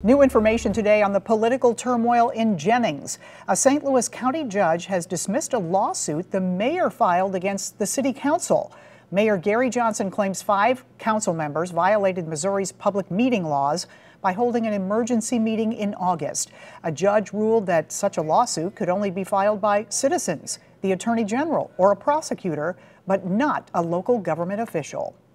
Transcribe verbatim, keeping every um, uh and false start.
New information today on the political turmoil in Jennings. A Saint Louis County judge has dismissed a lawsuit the mayor filed against the city council. Mayor Gary Johnson claims five council members violated Missouri's public meeting laws by holding an emergency meeting in August. A judge ruled that such a lawsuit could only be filed by citizens, the attorney general, or a prosecutor, but not a local government official.